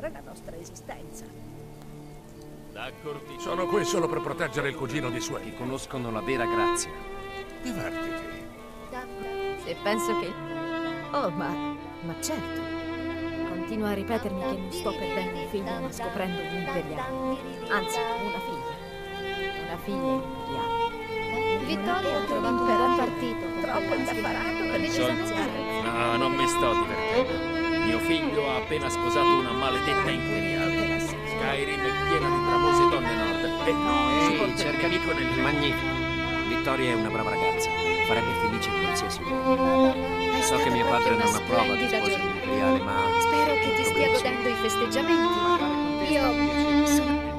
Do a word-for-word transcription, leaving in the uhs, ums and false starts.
continuare la nostra esistenza. D'accordo. Sono qui solo per proteggere il cugino di Sway. Che conoscono la vera grazia. Divertiti. Se penso che... Oh, ma... ma certo. Continua a ripetermi che non sto perdendo un figlio, ma scoprendo gli imperiali. Anzi, una figlia. Una figlia imperiale. Vittorio ha trovato un partito. Troppo indaffarato per decisamente. No, non mi sto divertendo. Mio figlio ha appena sposato una maledetta imperiale. Skyrim è piena di bramose donne nord. E lui si porta il nemico nel... Magnifico. Vittoria è una brava ragazza. Farebbe felice qualsiasi uomo. So che mio padre non approva che sposi un imperiale, ma... Spero che ti stia godendo i festeggiamenti. Io sono...